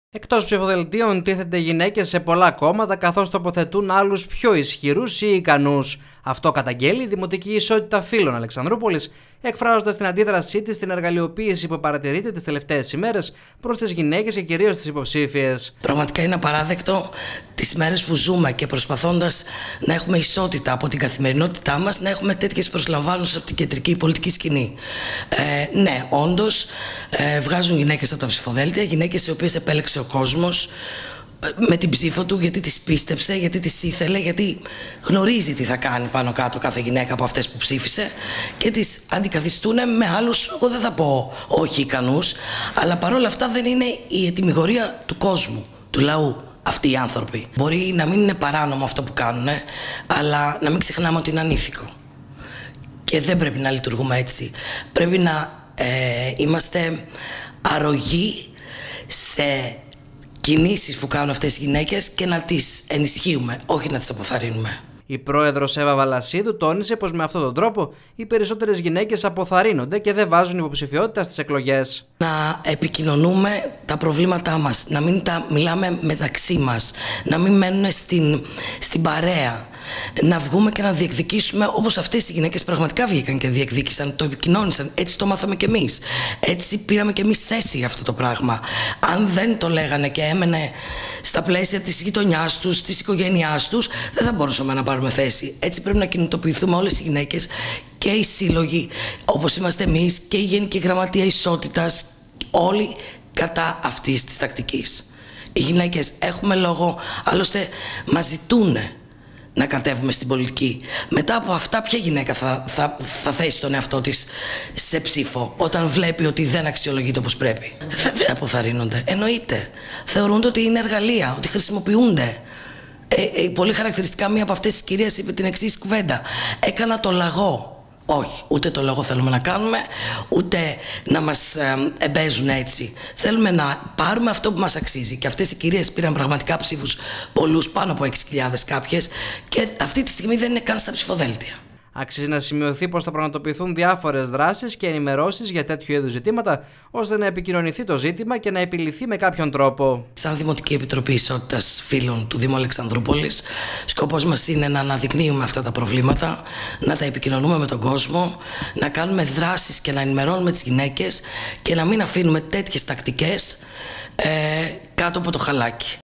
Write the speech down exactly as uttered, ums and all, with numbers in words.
Εκτός ψηφοδελτίων τίθενται γυναίκες σε πολλά κόμματα, καθώς τοποθετούν άλλους πιο ισχυρούς ή ικανούς. Αυτό καταγγέλει η Δημοτική Ισότητα Φύλων Αλεξανδρούπολης, εκφράζοντας την αντίδρασή της στην εργαλειοποίηση που παρατηρείται τις τελευταίες ημέρες προς τις γυναίκες και κυρίως τις υποψήφιες. Πραγματικά είναι απαράδεκτο τις μέρες που ζούμε και προσπαθώντας να έχουμε ισότητα από την καθημερινότητά μας, να έχουμε τέτοιες προσλαμβάνουσες από την κεντρική πολιτική σκηνή. Ε, ναι, όντως ε, βγάζουν γυναίκες από τα ψηφοδέλτια, γυναίκες οι οποίες επέλεξε ο κόσμος με την ψήφο του, γιατί τις πίστεψε, γιατί τις ήθελε, γιατί γνωρίζει τι θα κάνει πάνω κάτω κάθε γυναίκα από αυτές που ψήφισε και τις αντικαθιστούν με άλλους, εγώ δεν θα πω όχι ικανούς, αλλά παρόλα αυτά δεν είναι η ετυμηγορία του κόσμου, του λαού. Αυτοί οι άνθρωποι μπορεί να μην είναι παράνομο αυτό που κάνουν, αλλά να μην ξεχνάμε ότι είναι ανήθικο και δεν πρέπει να λειτουργούμε έτσι. Πρέπει να ε, είμαστε αρρωγοί σε κινήσεις που κάνουν αυτές οι γυναίκες και να τις ενισχύουμε, όχι να τις αποθαρρύνουμε. Η πρόεδρος Εύα Βαλασίδου τόνισε πως με αυτόν τον τρόπο οι περισσότερες γυναίκες αποθαρρύνονται και δεν βάζουν υποψηφιότητα στις εκλογές. Να επικοινωνούμε τα προβλήματά μας, να μην τα μιλάμε μεταξύ μας, να μην μένουν στην, στην παρέα. Να βγούμε και να διεκδικήσουμε όπως αυτές οι γυναίκες πραγματικά βγήκαν και διεκδίκησαν, το επικοινώνησαν, έτσι το μάθαμε κι εμείς. Έτσι πήραμε κι εμείς θέση για αυτό το πράγμα. Αν δεν το λέγανε και έμενε στα πλαίσια της γειτονιάς τους, της οικογένειάς τους, δεν θα μπορούσαμε να πάρουμε θέση. Έτσι πρέπει να κινητοποιηθούμε όλες οι γυναίκες και οι σύλλογοι, όπως είμαστε εμείς, και η Γενική Γραμματεία Ισότητας, όλοι κατά αυτής της τακτικής. Οι γυναίκες έχουμε λόγο, άλλωστε μας ζητούνε να κατέβουμε στην πολιτική. Μετά από αυτά, ποια γυναίκα θα, θα, θα θέσει τον εαυτό της σε ψήφο όταν βλέπει ότι δεν αξιολογείται όπως πρέπει? Βέβαια αποθαρρύνονται, εννοείται. Θεωρούνται ότι είναι εργαλεία, ότι χρησιμοποιούνται. Ε, ε, πολύ χαρακτηριστικά μία από αυτές τις κυρίες είπε την εξής κουβέντα: έκανα το λαγό. Όχι, ούτε το λόγο θέλουμε να κάνουμε, ούτε να μας ε, εμπέζουν έτσι. Θέλουμε να πάρουμε αυτό που μας αξίζει. Και αυτές οι κυρίες πήραν πραγματικά ψήφους πολλούς, πάνω από έξι χιλιάδες κάποιες, και αυτή τη στιγμή δεν είναι καν στα ψηφοδέλτια. Αξίζει να σημειωθεί πως θα πραγματοποιηθούν διάφορες δράσεις και ενημερώσεις για τέτοιου είδους ζητήματα, ώστε να επικοινωνηθεί το ζήτημα και να επιληθεί με κάποιον τρόπο. Σαν Δημοτική Επιτροπή Ισότητας Φύλων του Δήμου Αλεξανδρούπολης, σκοπός μας είναι να αναδεικνύουμε αυτά τα προβλήματα, να τα επικοινωνούμε με τον κόσμο, να κάνουμε δράσεις και να ενημερώνουμε τις γυναίκες και να μην αφήνουμε τέτοιες τακτικές ε, κάτω από το χαλάκι.